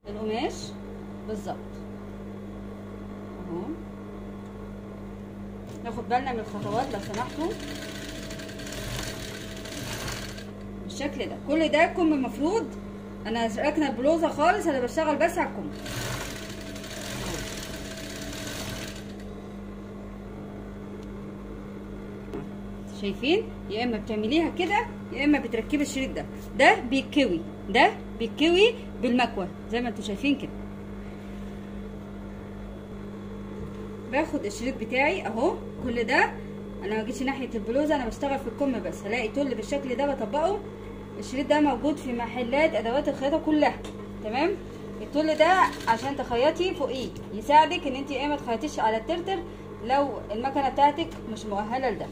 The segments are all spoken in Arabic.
القماش بالظبط اهو. ناخد بالنا من الخطوات لو سمحتوا بالشكل ده. كل ده كم المفروض انا راكنه البلوزه خالص، انا بشتغل بس على الكم. شايفين؟ يا اما بتعمليها كده يا اما بتركبي الشريط ده. ده بيتكوي بالمكوه زي ما انتوا شايفين كده. باخد الشريط بتاعي اهو. كل ده انا ما جيتش ناحيه البلوزه، انا بشتغل في الكم بس. هلاقي تل بالشكل ده بطبقه. الشريط ده موجود في محلات ادوات الخياطه كلها، تمام؟ التل ده عشان تخيطي فوقيه يساعدك ان انت ما تخيطيش على الترتر لو المكنه بتاعتك مش مؤهله لده.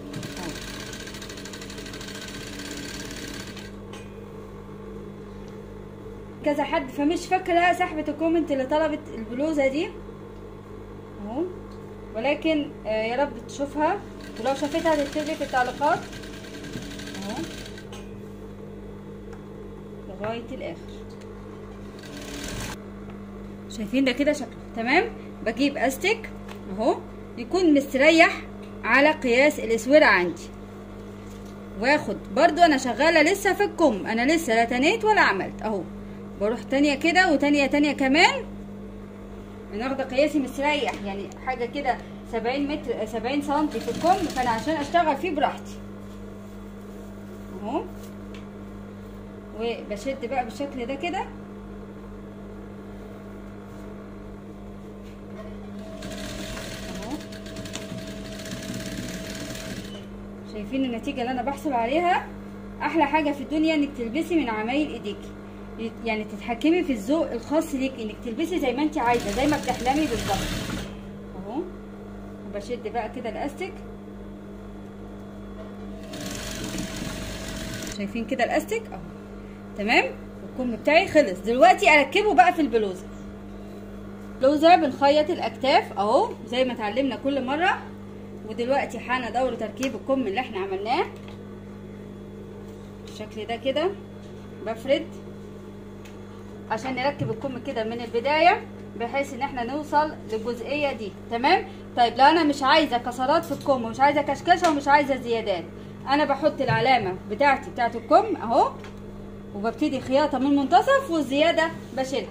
كذا حد فمش فاكره صاحبه الكومنت اللي طلبت البلوزه دي اهو، ولكن يا رب تشوفها، ولو شافتها تكتبلي في التعليقات اهو لغايه الاخر. شايفين ده كده شكله تمام؟ بجيب استك اهو يكون مستريح على قياس الاسوره عندي، واخد برضو انا شغاله لسه في الكم، انا لسه لا تنيت ولا عملت اهو. بروح تانية كده وتانية كمان، بناخد قياسي مستريح يعني حاجه كده 70 سنتي في الكم، فانا عشان اشتغل فيه براحتي اهو. وبشد بقى بالشكل ده كده اهو. شايفين النتيجه اللي انا بحصل عليها؟ احلى حاجه في الدنيا انك تلبسي من عمايل ايديكي، يعني تتحكمي في الذوق الخاص ليك، انك تلبسي زي ما انت عايزه زي ما بتحلمي بالظبط اهو. وبشد بقى كده الاستك. شايفين كده الاستك اهو تمام. الكم بتاعي خلص. دلوقتي اركبه بقى في البلوزه. البلوزه بنخيط الاكتاف اهو زي ما اتعلمنا كل مره. ودلوقتي حان دور تركيب الكم اللي احنا عملناه بالشكل ده كده. بفرد عشان نركب الكم كده من البدايه بحيث ان احنا نوصل للجزئيه دي تمام. طيب لو انا مش عايزه كسرات في الكم ومش عايزه كشكشه ومش عايزه زيادات، انا بحط العلامه بتاعت الكم اهو، وببتدي خياطه من المنتصف والزياده بشيلها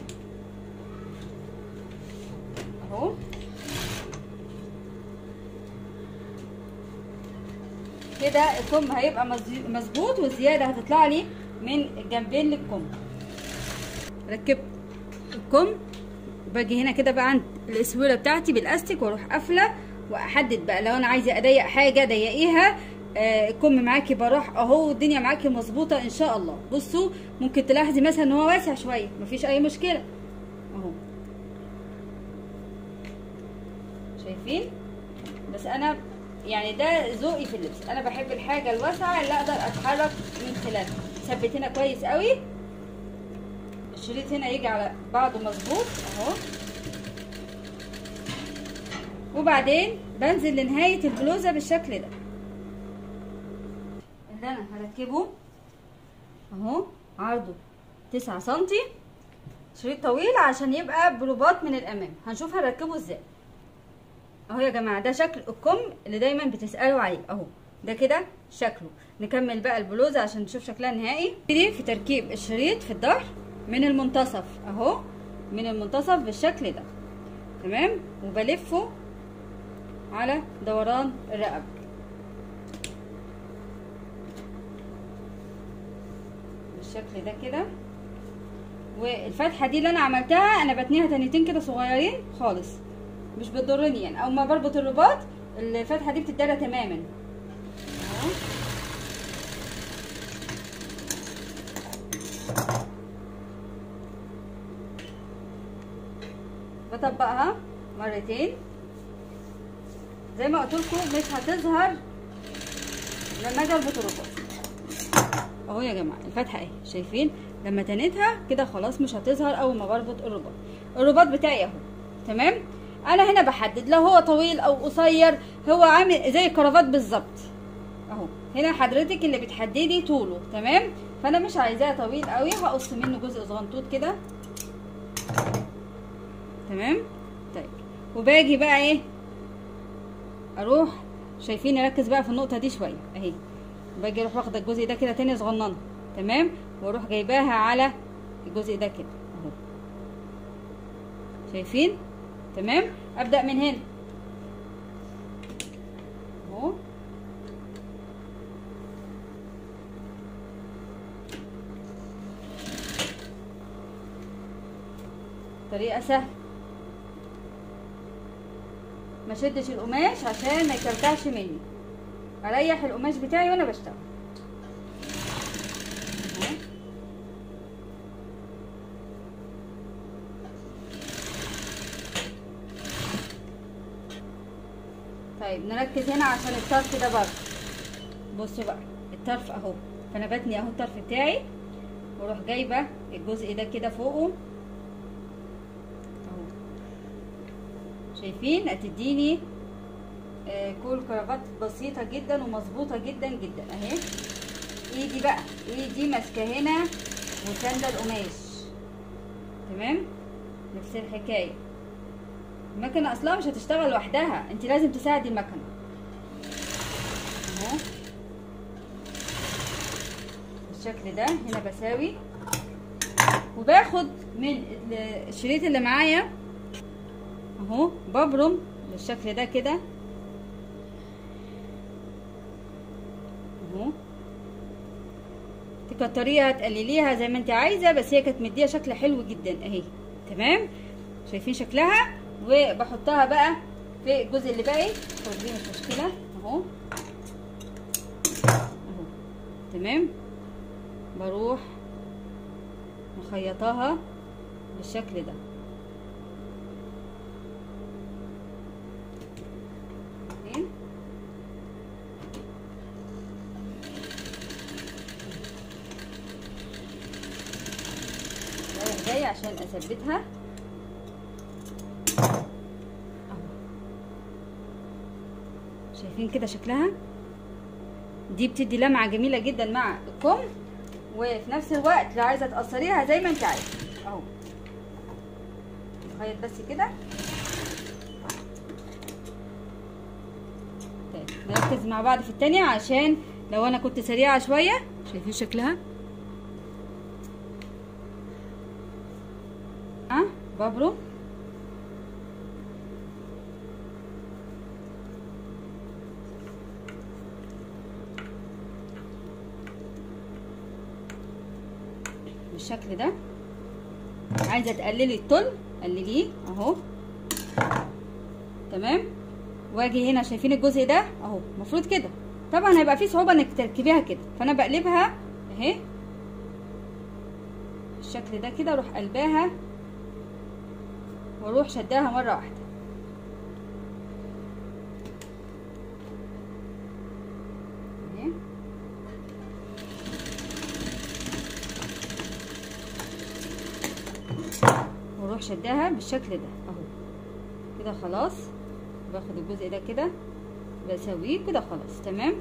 اهو. كده الكم هيبقى مظبوط والزياده هتطلع لي من الجنبين للكم. ركبت الكم باجي هنا كده بقى عند الاسوره بتاعتي بالاستيك واروح قافله واحدد بقى لو انا عايزه اضيق حاجه ضيقيها. الكم معاكي براح اهو والدنيا معاكي مظبوطه ان شاء الله. بصوا ممكن تلاحظي مثلا ان هو واسع شويه، مفيش اي مشكله اهو. شايفين؟ بس انا يعني ده ذوقي في اللبس، انا بحب الحاجه الواسعه اللي اقدر اتحرك من خلالها. ثبت هنا كويس قوي، الشريط هنا يجي على بعضه مظبوط اهو. وبعدين بنزل لنهايه البلوزه بالشكل ده. اللي انا هركبه اهو عرضه 9 سنتي، شريط طويل عشان يبقى برباط من الامام. هنشوف هنركبه ازاي اهو يا جماعه. ده شكل الكم اللي دايما بتسالوا عليه اهو، ده كده شكله. نكمل بقى البلوزه عشان نشوف شكلها النهائي. في تركيب الشريط في الظهر من المنتصف اهو، من المنتصف بالشكل ده تمام. وبلفه على دوران الرقبه بالشكل ده كده. والفتحه دي اللي انا عملتها انا بتنيها تنيتين كده صغيرين خالص، مش بتضرني يعني. او ما بربط الرباط الفتحه دي بتتدرى تماما اهو. بطبقها مرتين زي ما قلت لكم، مش هتظهر لما اجي اربط الرباط اهو يا جماعه. الفتحه اهي شايفين؟ لما تنيتها كده خلاص مش هتظهر اول ما بربط الرباط. الرباط بتاعي اهو تمام. انا هنا بحدد لو هو طويل او قصير، هو عامل زي الكرافات بالظبط اهو. هنا حضرتك اللي بتحددي طوله تمام. فانا مش عايزاه طويل قوي، هقص منه جزء صغنطوط كده تمام. طيب وباجي بقى ايه، اروح شايفين نركز بقى في النقطه دي شويه اهي، باجي اروح واخده الجزء ده كده تاني صغننه، تمام، واروح جايباها على الجزء ده كده اهو، شايفين؟ تمام. ابدا من هنا اهو، طريقه سهله، ما شدش القماش عشان ما يكلكعش مني، اريح القماش بتاعي وانا بشتغل اهو. طيب نركز هنا عشان الطرف ده برضه، بصوا بقى الطرف اهو، فانا بتني اهو الطرف بتاعي واروح جايبه الجزء ده كده فوقه اهو، شايفين؟ هتديني كول كرافات بسيطه جدا ومظبوطه جدا جدا اهي. ايدي بقى، ايدي ماسكه هنا وسانده القماش، تمام، نفس الحكايه. المكنه اصلا مش هتشتغل لوحدها، انت لازم تساعدي المكنه اهو بالشكل ده. هنا بساوي وباخد من الشريط اللي معايا اهو، ببرم بالشكل ده كده اهو، تكتريها تقلليها زي ما انت عايزه، بس هي كانت مديه شكل حلو جدا اهي، تمام، شايفين شكلها؟ وبحطها بقى في الجزء اللي باقي، خدي مش مشكله اهو اهو، تمام، بروح مخيطاها بالشكل ده جاي عشان اثبتها اهو، شايفين كده شكلها؟ دي بتدي لمعه جميله جدا مع الكم، وفي نفس الوقت لو عايزه تقصريها زي ما انت عايزه اهو، نخيط بس كده. طيب نركز مع بعض في التانية عشان لو انا كنت سريعه شويه. شايفين شكلها؟ ببرم بالشكل ده. عايزه تقللي الطول قلليه اهو، تمام، واجي هنا شايفين الجزء ده اهو، المفروض كده، طبعا هيبقى فيه صعوبه انك تركبيها كده، فانا بقلبها اهي بالشكل ده كده، اروح قلباها واروح شداها مره واحده اهي، واروح شداها بالشكل ده اهو كده. خلاص باخد الجزء ده كده بسويه كده خلاص، تمام.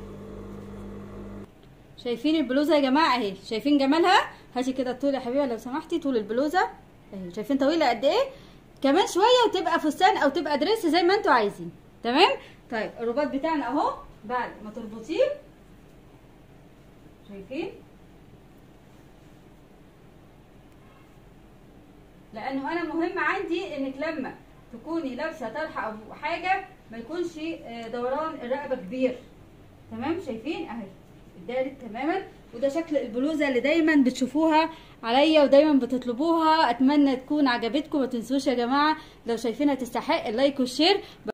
شايفين البلوزه يا جماعه اهي؟ شايفين جمالها؟ هاتي كده الطول يا حبيبه لو سمحتي، طول البلوزه اهي، شايفين طويله قد ايه؟ كمان شويه وتبقى فستان او تبقى دريس زي ما انتوا عايزين، تمام. طيب الرباط بتاعنا اهو، بعد ما تربطيه شايفين، لانه انا مهم عندي انك لما تكوني لابسه طرحه او حاجه ما يكونش دوران الرقبه كبير، تمام. شايفين اهي اتدارت تماما، وده شكل البلوزه اللي دايما بتشوفوها عليا ودايما بتطلبوها. اتمنى تكون عجبتكم، ما تنسوش يا جماعه لو شايفينها تستحق اللايك والشير.